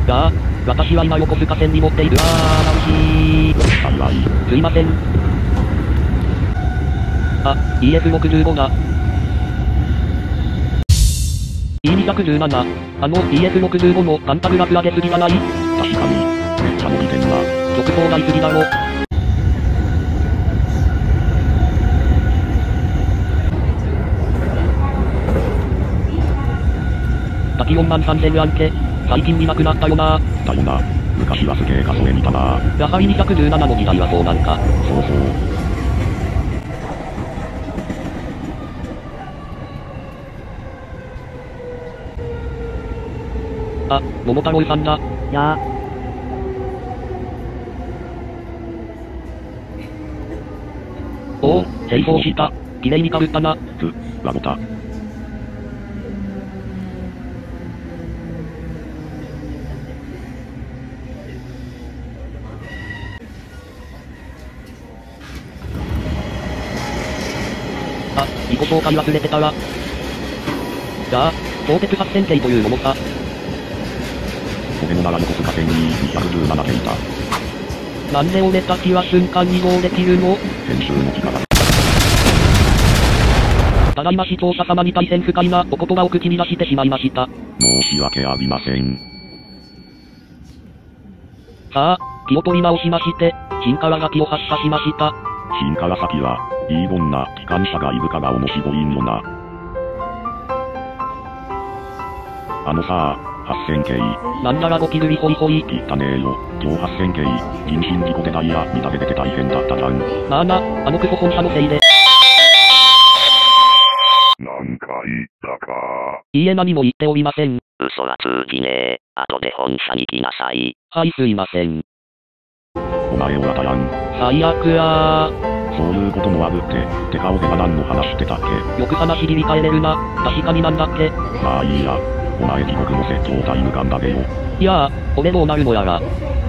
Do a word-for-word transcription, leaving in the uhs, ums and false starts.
が、私は今横須賀線に乗っている。あー、楽しい。 幸い。 すいません。あ、イーエフろくじゅうご だ。イーにひゃくじゅうなな。あの イーエフろくじゅうご のパンタグラフ上げすぎじゃない？ 確かに。めっちゃ伸びてんな。 直送台すぎだろ。滝よんまんさんぜんあんけ。最近見なくなったよな。 だよな。昔はすげえ数え見たな。 やはりにひゃくじゅうななの時代はそうなんか。 そうそう。 あ、桃太郎さんだ。 やあ。 おお、成功した。綺麗に被ったな。 つ、ラボタ。 あ、自己紹介忘れてたら。じゃあ、鋼鉄はっせんけいというものさ。 俺のなら横須賀線ににひゃくじゅうななけいいた。 なんで俺たちは瞬間移動できるの？ 編集の力だ。 ただいま視聴者様に大変不快なお言葉を口に出してしまいました。 申し訳ありません。 さあ、気を取り直しまして、新川崎を発車しました。 新川崎は、いいどんな機関車がいるから面白いんよな。あのさあ、はっせんけい。 なんならゴキブリホイホイ。 言ったねーよ。今日はっせんけい。人身事故でダイヤ乱れてて大変だったじゃん。 まあな、あのクソ本社のせいで。 なんか言ったか。 いいえ何も言っておりません。 嘘は通じねえ。後で本社に来なさい。 はいすいません。 お前オラだやん。 最悪やー。 そういうこともあるって、てか俺は何の話してたっけ？ よく話切り替えれるな。確かになんだっけ？ まあいいや。お前地獄の説教タイム頑張れよ。 いやー、俺どうなるのやら。